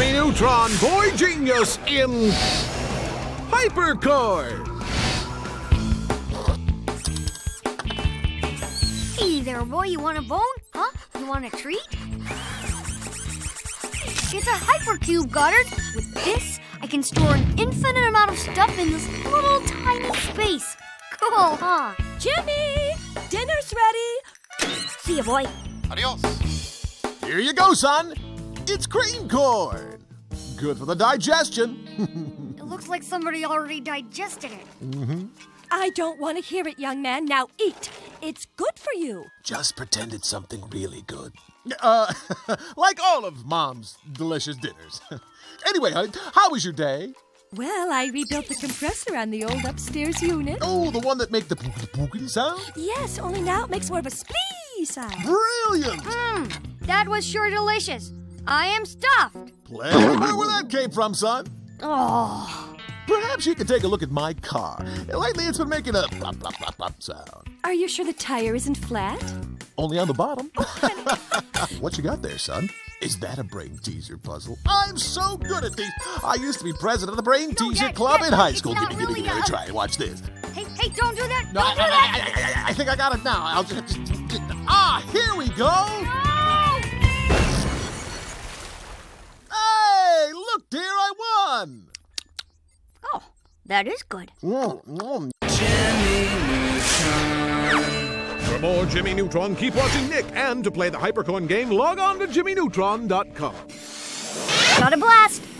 Jimmy Neutron, boy genius in Hypercore. Hey there, boy, you want a bone? Huh? You want a treat? It's a hypercube, Goddard. With this, I can store an infinite amount of stuff in this little tiny space. Cool, huh? Jimmy! Dinner's ready! See ya, boy. Adios. Here you go, son. It's cream corn. Good for the digestion. It looks like somebody already digested it. I don't want to hear it, young man. Now eat. It's good for you. Just pretend it's something really good. Like all of Mom's delicious dinners. Anyway, honey, how was your day? Well, I rebuilt the compressor on the old upstairs unit. Oh, the one that make the pookity sound? Yes, only now it makes more of a splee sound. Brilliant! That was sure delicious. I am stuffed. Plenty more where that came from, son. Oh. Perhaps you could take a look at my car. Lately, it's been making a plop, plop, plop, plop sound. Are you sure the tire isn't flat? Only on the bottom. What you got there, son? Is that a brain teaser puzzle? I'm so good at these. I used to be president of the brain teaser club in high school. It's not Give me, really, let me try it. Watch this. Hey, don't do that. No, Don't do that. I think I got it now. I'll just... here we go. Hey, look, dear, I won. Oh, that is good. For more Jimmy Neutron, keep watching Nick. And to play the Hypercorn game, log on to jimmyneutron.com. Got a blast.